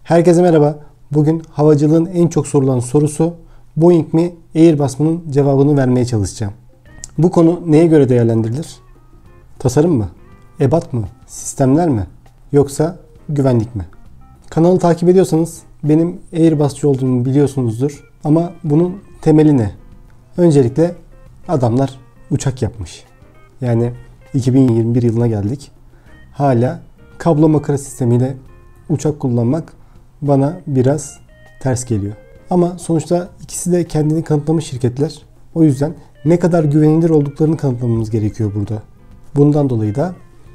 Herkese merhaba. Bugün havacılığın en çok sorulan sorusu Boeing mi Airbus mu'nun cevabını vermeye çalışacağım. Bu konu neye göre değerlendirilir? Tasarım mı? Ebat mı? Sistemler mi? Yoksa güvenlik mi? Kanalı takip ediyorsanız benim Airbus'cu olduğumu biliyorsunuzdur. Ama bunun temeli ne? Öncelikle adamlar uçak yapmış. Yani 2021 yılına geldik. Hala kablo makara sistemiyle uçak kullanmak bana biraz ters geliyor. Ama sonuçta ikisi de kendini kanıtlamış şirketler. O yüzden ne kadar güvenilir olduklarını kanıtlamamız gerekiyor burada. Bundan dolayı da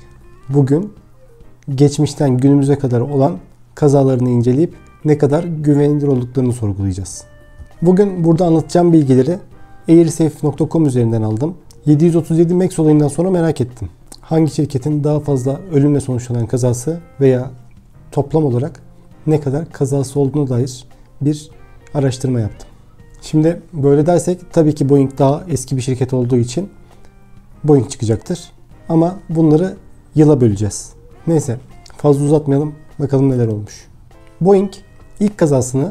bugün geçmişten günümüze kadar olan kazalarını inceleyip ne kadar güvenilir olduklarını sorgulayacağız. Bugün burada anlatacağım bilgileri airsafe.com üzerinden aldım. 737 MAX olayından sonra merak ettim. Hangi şirketin daha fazla ölümle sonuçlanan kazası veya toplam olarak ne kadar kazası olduğuna dair bir araştırma yaptım. Şimdi böyle dersek tabii ki Boeing daha eski bir şirket olduğu için Boeing çıkacaktır. Ama bunları yıla böleceğiz. Neyse fazla uzatmayalım, bakalım neler olmuş. Boeing ilk kazasını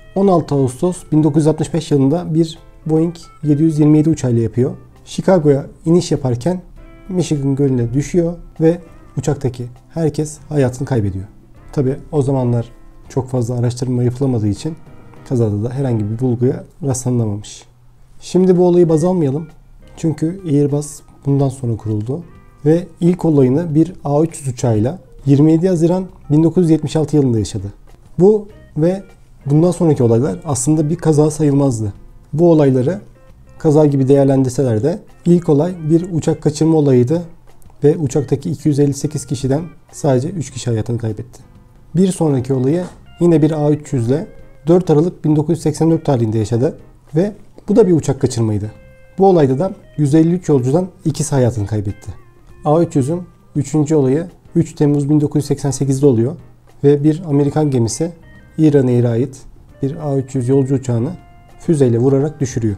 16 Ağustos 1965 yılında bir Boeing 727 uçağıyla yapıyor. Chicago'ya iniş yaparken Michigan Gölü'ne düşüyor ve uçaktaki herkes hayatını kaybediyor. Tabii o zamanlar çok fazla araştırma yapılamadığı için kazada da herhangi bir bulguya rastlanamamış. Şimdi bu olayı baz almayalım. Çünkü Airbus bundan sonra kuruldu. Ve ilk olayını bir A300 uçağıyla 27 Haziran 1976 yılında yaşadı. Bu ve bundan sonraki olaylar aslında bir kaza sayılmazdı. Bu olayları kaza gibi değerlendirseler de ilk olay bir uçak kaçırma olayıydı. Ve uçaktaki 258 kişiden sadece 3 kişi hayatını kaybetti. Bir sonraki olayı yine bir A300 ile 4 Aralık 1984 tarihinde yaşadı ve bu da bir uçak kaçırmaydı. Bu olayda da 153 yolcudan ikisi hayatını kaybetti. A300'ün 3. olayı 3 Temmuz 1988'de oluyor ve bir Amerikan gemisi İran Air'e ait bir A300 yolcu uçağını füzeyle vurarak düşürüyor.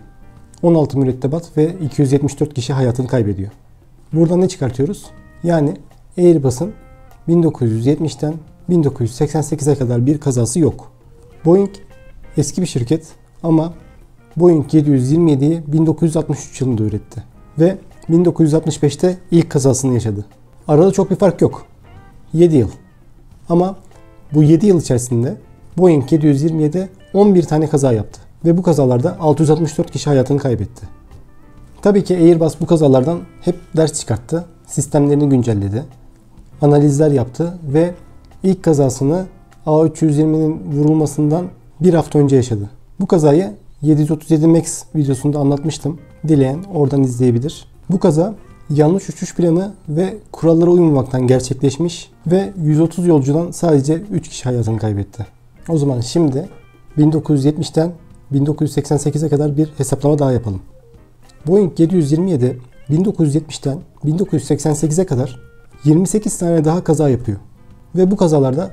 16 mürettebat ve 274 kişi hayatını kaybediyor. Buradan ne çıkartıyoruz? Yani Airbus'un 1970'ten 1988'e kadar bir kazası yok. Boeing eski bir şirket ama Boeing 727'yi 1963 yılında üretti. Ve 1965'te ilk kazasını yaşadı. Arada çok bir fark yok. 7 yıl. Ama bu 7 yıl içerisinde Boeing 727 11 tane kaza yaptı. Ve bu kazalarda 664 kişi hayatını kaybetti. Tabii ki Airbus bu kazalardan hep ders çıkarttı. Sistemlerini güncelledi. Analizler yaptı ve ilk kazasını A320'nin vurulmasından bir hafta önce yaşadı. Bu kazayı 737 MAX videosunda anlatmıştım. Dileyen oradan izleyebilir. Bu kaza yanlış uçuş planı ve kurallara uymamaktan gerçekleşmiş ve 130 yolcudan sadece 3 kişi hayatını kaybetti. O zaman şimdi 1970'ten 1988'e kadar bir hesaplama daha yapalım. Boeing 727 1970'ten 1988'e kadar 28 tane daha kaza yapıyor. Ve bu kazalarda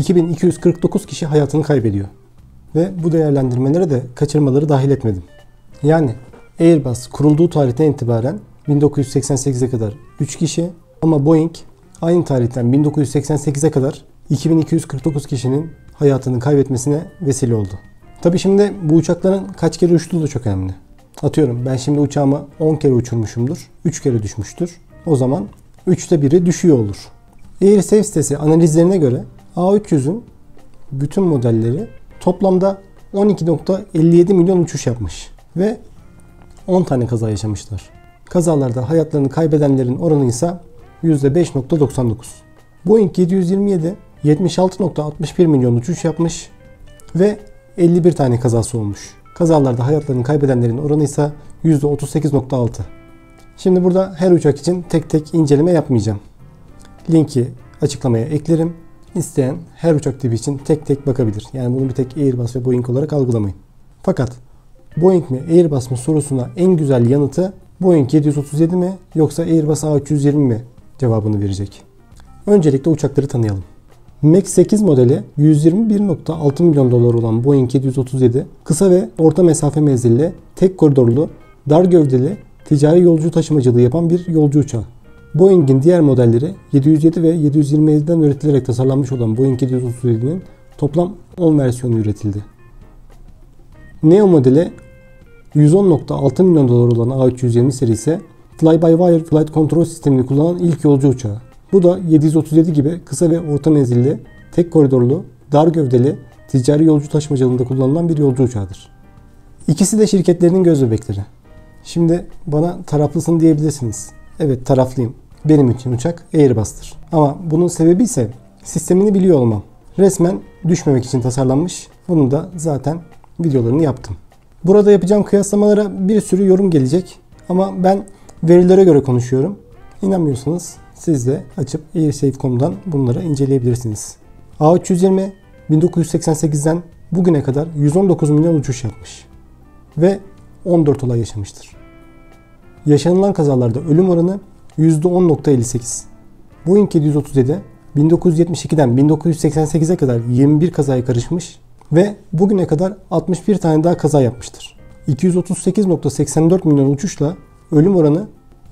2249 kişi hayatını kaybediyor. Ve bu değerlendirmelere de kaçırmaları dahil etmedim. Yani Airbus kurulduğu tarihten itibaren 1988'e kadar 3 kişi ama Boeing aynı tarihten 1988'e kadar 2249 kişinin hayatını kaybetmesine vesile oldu. Tabii şimdi bu uçakların kaç kere uçtuğu da çok önemli. Atıyorum ben şimdi uçağımı 10 kere uçurmuşumdur, 3 kere düşmüştür. O zaman 3'te 1'i düşüyor olur. AirSafe sitesi analizlerine göre A300'ün bütün modelleri toplamda 12.57 milyon uçuş yapmış ve 10 tane kaza yaşamışlar. Kazalarda hayatlarını kaybedenlerin oranı ise %5.99. Boeing 727 76.61 milyon uçuş yapmış ve 51 tane kazası olmuş. Kazalarda hayatlarını kaybedenlerin oranı ise %38.6. Şimdi burada her uçak için tek tek inceleme yapmayacağım. Linki açıklamaya eklerim. İsteyen her uçak tipi için tek tek bakabilir. Yani bunu bir tek Airbus ve Boeing olarak algılamayın. Fakat Boeing mi Airbus mu sorusuna en güzel yanıtı Boeing 737 mi yoksa Airbus A320 mi cevabını verecek. Öncelikle uçakları tanıyalım. MAX 8 modeli 121.6 milyon dolar olan Boeing 737 kısa ve orta mesafe menzilli, tek koridorlu, dar gövdeli, ticari yolcu taşımacılığı yapan bir yolcu uçağı. Boeing'in diğer modelleri 707 ve 727'den üretilerek tasarlanmış olan Boeing 737'nin Toplam 10 versiyonu üretildi. Neo modeli 110.6 milyon dolar olan A320 serisi Fly-by-Wire Flight Control sistemini kullanan ilk yolcu uçağı. Bu da 737 gibi kısa ve orta menzilli, tek koridorlu, dar gövdeli, ticari yolcu taşımacılığında kullanılan bir yolcu uçağıdır. İkisi de şirketlerinin göz bebekleri. Şimdi bana taraflısın diyebilirsiniz. Evet, taraflıyım. Benim için uçak Airbus'tır. Ama bunun sebebi ise sistemini biliyor olmam. Resmen düşmemek için tasarlanmış. Bunu da zaten videolarını yaptım. Burada yapacağım kıyaslamalara bir sürü yorum gelecek. Ama ben verilere göre konuşuyorum. İnanmıyorsanız siz de açıp airsafe.com'dan bunları inceleyebilirsiniz. A320 1988'den bugüne kadar 119 milyon uçuş yapmış. Ve 14 olay yaşamıştır. Yaşanılan kazalarda ölüm oranı %10.58. Boeing 737 1972'den 1988'e kadar 21 kazaya karışmış ve bugüne kadar 61 tane daha kaza yapmıştır. 238.84 milyon uçuşla ölüm oranı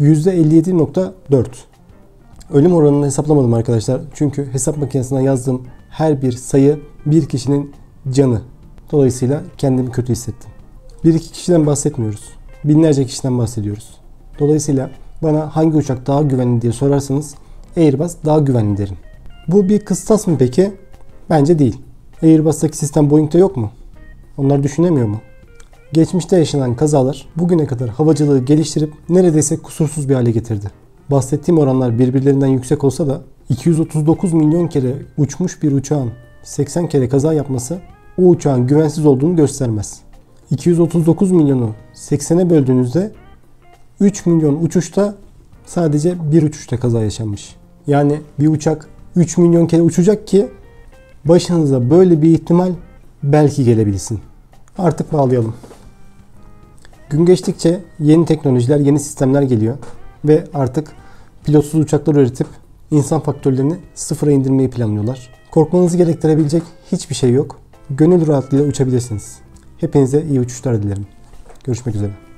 %57.4. Ölüm oranını hesaplamadım arkadaşlar. Çünkü hesap makinesine yazdığım her bir sayı bir kişinin canı. Dolayısıyla kendimi kötü hissettim. Bir iki kişiden bahsetmiyoruz. Binlerce kişiden bahsediyoruz. Dolayısıyla bana hangi uçak daha güvenli diye sorarsanız Airbus daha güvenli derim. Bu bir kıstas mı peki? Bence değil. Airbus'taki sistem Boeing'de yok mu? Onlar düşünemiyor mu? Geçmişte yaşanan kazalar bugüne kadar havacılığı geliştirip neredeyse kusursuz bir hale getirdi. Bahsettiğim oranlar birbirlerinden yüksek olsa da 239 milyon kere uçmuş bir uçağın 80 kere kaza yapması o uçağın güvensiz olduğunu göstermez. 239 milyonu 80'e böldüğünüzde 3 milyon uçuşta sadece bir uçuşta kaza yaşanmış. Yani bir uçak 3 milyon kere uçacak ki başınıza böyle bir ihtimal belki gelebilsin. Artık bağlayalım. Gün geçtikçe yeni teknolojiler, yeni sistemler geliyor ve artık pilotsuz uçaklar üretip insan faktörlerini sıfıra indirmeyi planlıyorlar. Korkmanızı gerektirebilecek hiçbir şey yok. Gönül rahatlığıyla uçabilirsiniz. Hepinize iyi uçuşlar dilerim. Görüşmek üzere.